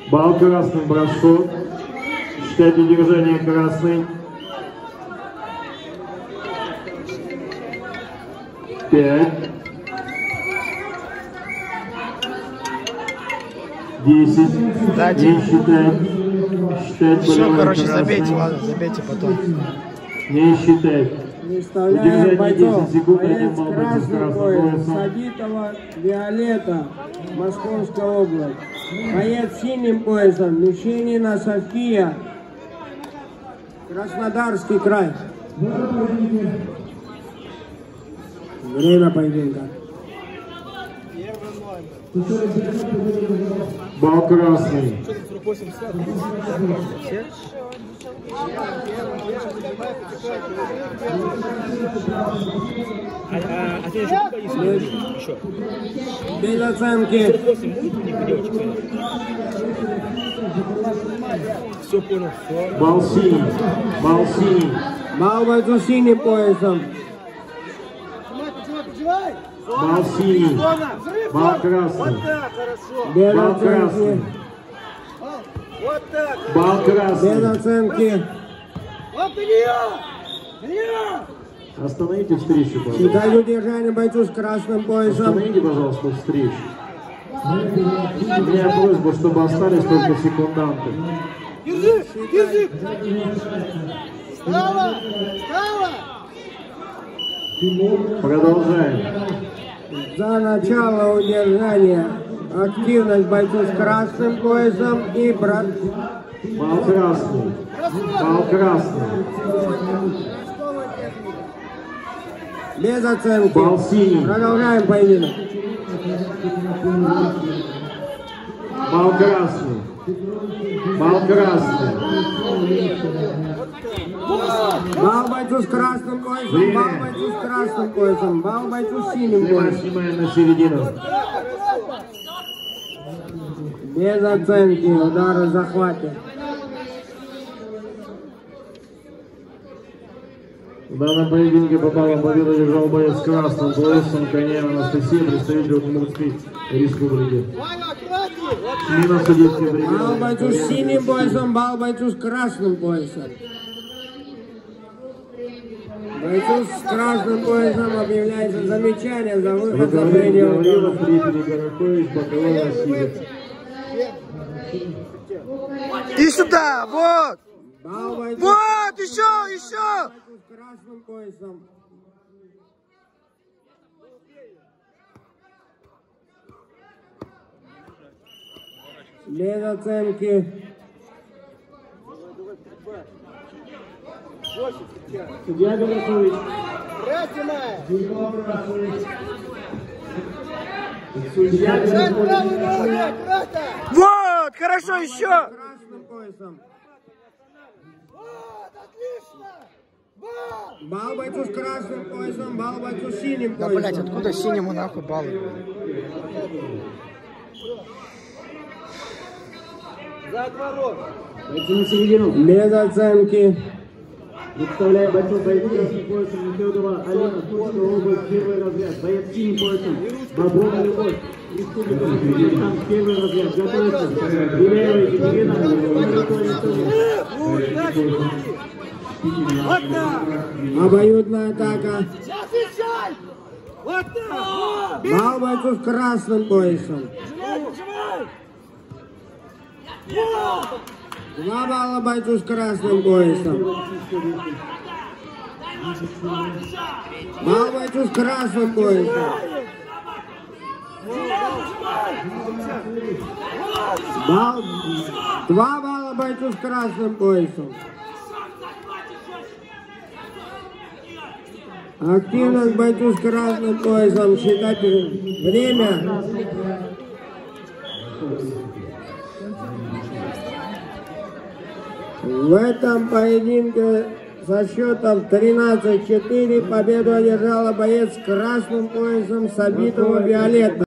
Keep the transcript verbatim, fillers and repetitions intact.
Бал красным бросок. Считать удержание красный. Пять. Десять. Сзади. Не считать. Считать. Все, короче, забейте, ладно, забейте потом. Не считать. Выставляем бойцов. Боец красным поясом Сабитова Виолетта, Московская область. Боец синим поясом Мещанина София, Краснодарский край. Время поединка. Бал красный. Без оценки. Бал синий. Бал синий. Бал бойцу синим поясом. Бал синий. Бал красный. Без Бал оценки. красный. Бал Без красный. оценки. Остановите встречу, пожалуйста. Считать удержание бойцу с красным поясом. Остановите, пожалуйста, встречу. У меня просьба, чтобы остались только секунданты. Держи, держи. Встала, встала. Продолжаем. За начало удержания активность бойцу с красным поясом и брат. Бал красный. Бал красный. Без оценки. Бал синий. Продолжаем поединок. Бал красный. Бал красный. Бал бойцу с красным поясом. Бал бойцу с красным поясом. Бал бойцу с синим Снимаем, поясом. снимаем на середину. Без оценки. Удары в захвате. В данном поединке попала победу, держал боец с красным поясом Коняева Анастасия, представитель Удмуртской республики. Смена судейских Бал времен. бойцу с синим поясом. Бал бойцу с красным поясом. Бойцу с красным поясом объявляется замечание за выход за пределы. Гаврилов, Трифель Горохович, боковой Васильев. И сюда, вот! Бал бойцу Вот, еще, еще! с красным поясом. Без оценки. Судья Горохович. Судья Горохович. Вот, хорошо, еще! Красным поясом. Бал бойцу с красным поясом, бал бойцу с синим Да, поясом. блять, откуда синему нахуй баллы? За отворот. Бойцы на середину. Без оценки. Представляем бойцов поединка с поясом Нефедова Алена, Курская область, первый разряд. Боец с синим поясом Боброва Любовь, Республика Татарстан, первый разряд. Готовится. Беляева Екатерина, Вот так. Обоюдная атака. Сейчас езжай. Вот так. Бал бойцу с красным поясом. Поджимай, поджимай. Два балла бойцу с красным поясом. Бал бойцу с красным поясом. Бал... Два балла бойцу с красным поясом. Активность бойцу с красным поясом. Считать время. В этом поединке со счетом тринадцать четыре победу одержала боец с красным поясом Сабитова Виолетта.